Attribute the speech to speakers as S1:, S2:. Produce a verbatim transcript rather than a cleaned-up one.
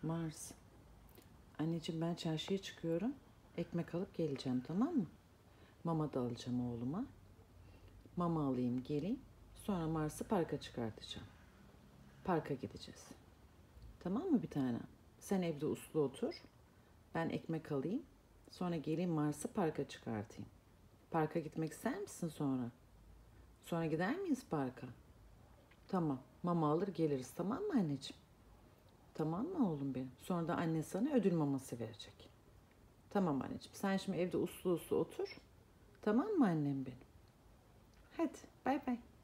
S1: Mars. Anneciğim ben çarşıya çıkıyorum. Ekmek alıp geleceğim, tamam mı? Mama da alacağım oğluma. Mama alayım geleyim. Sonra Mars'ı parka çıkartacağım. Parka gideceğiz. Tamam mı bir tane? Sen evde uslu otur. Ben ekmek alayım. Sonra geleyim Mars'ı parka çıkartayım. Parka gitmek ister misin sonra? Sonra gider miyiz parka? Tamam. Mama alır geliriz, tamam mı anneciğim? Tamam mı oğlum benim? Sonra da anne sana ödül maması verecek. Tamam anneciğim. Sen şimdi evde uslu uslu otur. Tamam mı annem benim? Hadi bay bay.